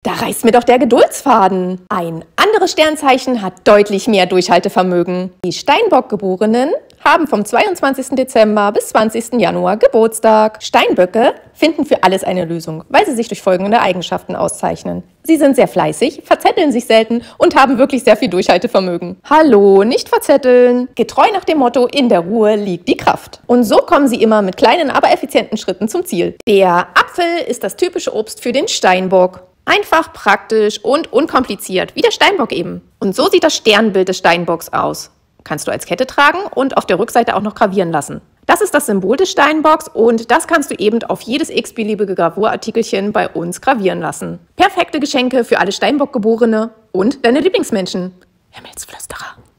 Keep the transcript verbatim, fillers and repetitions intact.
Da reißt mir doch der Geduldsfaden. Ein anderes Sternzeichen hat deutlich mehr Durchhaltevermögen. Die Steinbock-Geborenen haben vom zweiundzwanzigsten Dezember bis zwanzigsten Januar Geburtstag. Steinböcke finden für alles eine Lösung, weil sie sich durch folgende Eigenschaften auszeichnen. Sie sind sehr fleißig, verzetteln sich selten und haben wirklich sehr viel Durchhaltevermögen. Hallo, nicht verzetteln. Getreu nach dem Motto, in der Ruhe liegt die Kraft. Und so kommen sie immer mit kleinen, aber effizienten Schritten zum Ziel. Der Apfel ist das typische Obst für den Steinbock. Einfach, praktisch und unkompliziert, wie der Steinbock eben. Und so sieht das Sternbild des Steinbocks aus. Kannst du als Kette tragen und auf der Rückseite auch noch gravieren lassen. Das ist das Symbol des Steinbocks und das kannst du eben auf jedes x-beliebige Gravurartikelchen bei uns gravieren lassen. Perfekte Geschenke für alle Steinbock-Geborene und deine Lieblingsmenschen. Himmelsflüsterer.